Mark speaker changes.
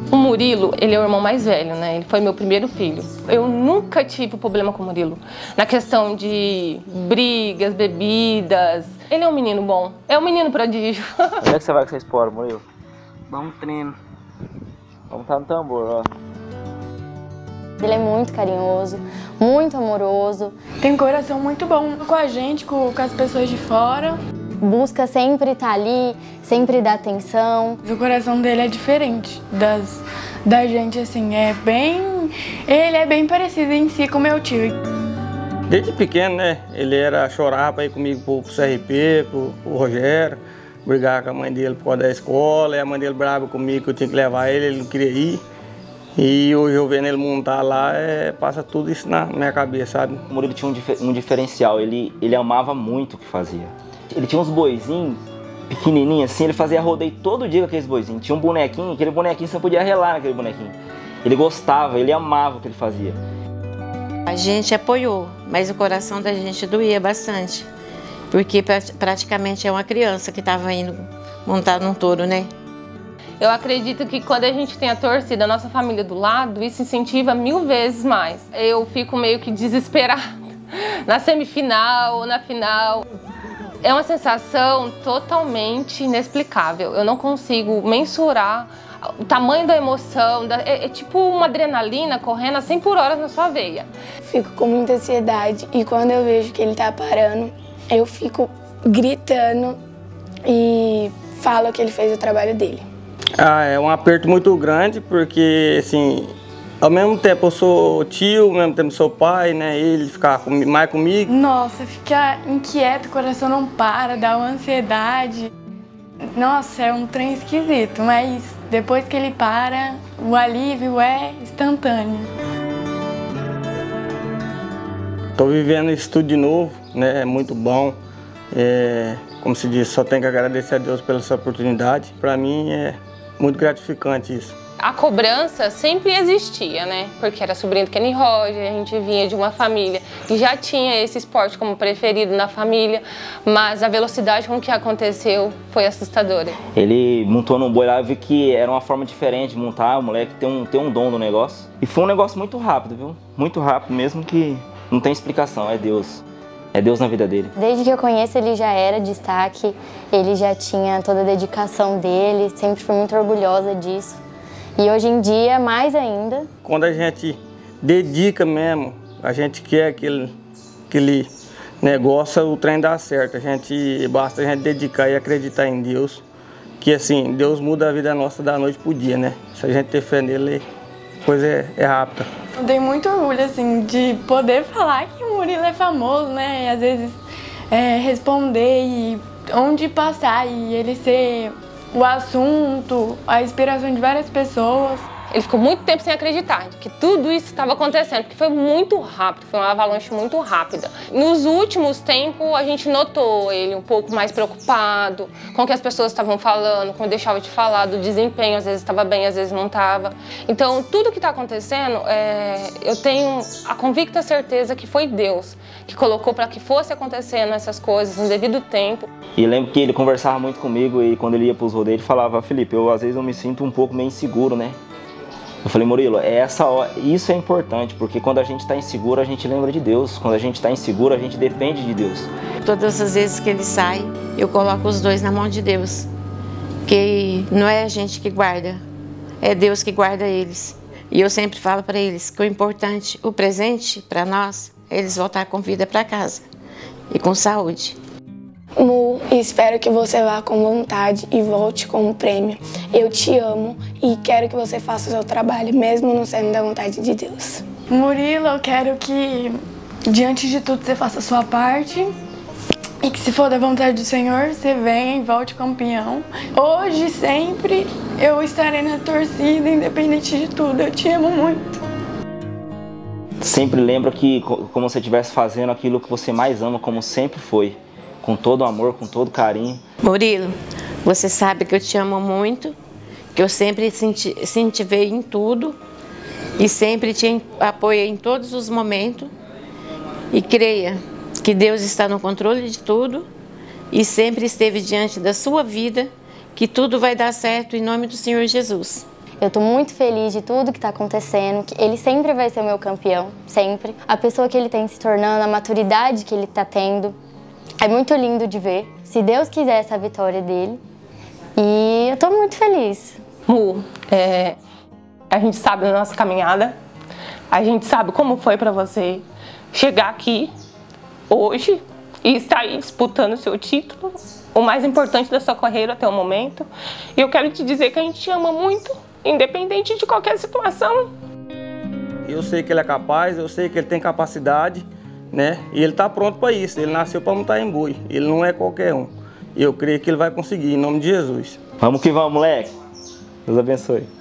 Speaker 1: O Murilo, ele é o irmão mais velho, né? Ele foi meu primeiro filho. Eu nunca tive problema com o Murilo. Na questão de brigas, bebidas. Ele é um menino bom. É um menino prodígio.
Speaker 2: Onde é que você vai com essa espora, Murilo? Vamos treino. Vamos estar no tambor, ó.
Speaker 3: Ele é muito carinhoso, muito amoroso.
Speaker 4: Tem um coração muito bom com a gente, com as pessoas de fora.
Speaker 3: Busca sempre estar ali, sempre dar atenção.
Speaker 4: O coração dele é diferente da gente, assim, ele é bem parecido em si com meu tio.
Speaker 5: Desde pequeno, né, ele chorava para ir comigo pro CRP, pro Rogério, brigar com a mãe dele por causa da escola, e a mãe dele brava comigo que eu tinha que levar ele não queria ir. E hoje eu vendo ele montar lá, passa tudo isso na minha cabeça, sabe?
Speaker 2: O Murilo tinha um diferencial, ele amava muito o que fazia. Ele tinha uns boizinhos pequenininhos assim, ele fazia rodeio todo dia com aqueles boizinhos. Tinha um bonequinho, aquele bonequinho você podia relar naquele bonequinho. Ele gostava, ele amava o que ele fazia.
Speaker 6: A gente apoiou, mas o coração da gente doía bastante. Porque praticamente é uma criança que estava indo montar num touro, né?
Speaker 1: Eu acredito que quando a gente tem a torcida, a nossa família do lado, isso incentiva 1000 vezes mais. Eu fico meio que desesperada na semifinal, na final. É uma sensação totalmente inexplicável. Eu não consigo mensurar o tamanho da emoção. É tipo uma adrenalina correndo a 100 por hora na sua veia.
Speaker 7: Fico com muita ansiedade e quando eu vejo que ele tá parando, eu fico gritando e falo que ele fez o trabalho dele.
Speaker 5: É um aperto muito grande porque, assim, ao mesmo tempo eu sou tio, ao mesmo tempo sou pai, né? Ele ficar mais comigo.
Speaker 4: Nossa, fica inquieto, o coração não para, dá uma ansiedade. Nossa, é um trem esquisito, mas depois que ele para, o alívio é instantâneo.
Speaker 5: Tô vivendo isso tudo de novo, né? É muito bom. Como se diz, só tenho que agradecer a Deus pela essa oportunidade. Para mim é muito gratificante isso.
Speaker 1: A cobrança sempre existia, né? Porque era sobrinho do Kenny Roger, a gente vinha de uma família que já tinha esse esporte como preferido na família, mas a velocidade com que aconteceu foi assustadora.
Speaker 2: Ele montou num boi lá, eu vi que era uma forma diferente de montar, o moleque tem um dom do negócio. E foi um negócio muito rápido, viu? Muito rápido mesmo, que não tem explicação, é Deus. É Deus na vida dele.
Speaker 3: Desde que eu conheço, ele já era destaque, ele já tinha toda a dedicação dele, sempre fui muito orgulhosa disso. E hoje em dia, mais ainda.
Speaker 5: Quando a gente dedica mesmo, a gente quer aquele negócio, o trem dá certo. Basta a gente dedicar e acreditar em Deus, que assim, Deus muda a vida nossa da noite pro dia, né? Se a gente ter fé nele, a coisa é rápida.
Speaker 4: Eu tenho muito orgulho, assim, de poder falar que o Murilo é famoso, né? E às vezes responder e onde passar e ele ser o assunto, a inspiração de várias pessoas.
Speaker 1: Ele ficou muito tempo sem acreditar que tudo isso estava acontecendo, porque foi muito rápido, foi uma avalanche muito rápida. Nos últimos tempos, a gente notou ele um pouco mais preocupado com o que as pessoas estavam falando, quando deixava de falar do desempenho, às vezes estava bem, às vezes não estava. Então, tudo que está acontecendo, eu tenho a convicta certeza que foi Deus que colocou para que fosse acontecendo essas coisas no devido tempo.
Speaker 2: E lembro que ele conversava muito comigo e quando ele ia para os rodeios, ele falava: Felipe, às vezes eu me sinto um pouco meio inseguro, né? Eu falei: Murilo, isso é importante, porque quando a gente está inseguro, a gente lembra de Deus. Quando a gente está inseguro, a gente depende de Deus.
Speaker 6: Todas as vezes que ele sai, eu coloco os dois na mão de Deus. Porque não é a gente que guarda, é Deus que guarda eles. E eu sempre falo para eles que o importante, o presente para nós, é eles voltar com vida para casa e com saúde.
Speaker 7: Mu, espero que você vá com vontade e volte com o prêmio. Eu te amo e quero que você faça o seu trabalho, mesmo não sendo da vontade de Deus.
Speaker 4: Murilo, eu quero que, diante de tudo, você faça a sua parte e que, se for da vontade do Senhor, você venha e volte campeão. Hoje, sempre, eu estarei na torcida, independente de tudo. Eu te amo muito.
Speaker 2: Sempre lembra que, como você estivesse fazendo aquilo que você mais ama, como sempre foi. Com todo amor, com todo carinho.
Speaker 6: Murilo, você sabe que eu te amo muito, que eu sempre incentivei em tudo e sempre te apoiei em todos os momentos. E creia que Deus está no controle de tudo e sempre esteve diante da sua vida, que tudo vai dar certo em nome do Senhor Jesus.
Speaker 3: Eu tô muito feliz de tudo que tá acontecendo, que ele sempre vai ser o meu campeão, sempre. A pessoa que ele tem se tornando, a maturidade que ele tá tendo, é muito lindo de ver. Se Deus quiser essa vitória dele, e eu tô muito feliz.
Speaker 1: Mu, a gente sabe da nossa caminhada, a gente sabe como foi pra você chegar aqui hoje e estar aí disputando o seu título, o mais importante da sua carreira até o momento. E eu quero te dizer que a gente te ama muito, independente de qualquer situação.
Speaker 5: Eu sei que ele é capaz, eu sei que ele tem capacidade, né? E ele está pronto para isso. Ele nasceu para montar em boi. Ele não é qualquer um. E eu creio que ele vai conseguir, em nome de Jesus.
Speaker 2: Vamos que vamos, moleque. Deus abençoe.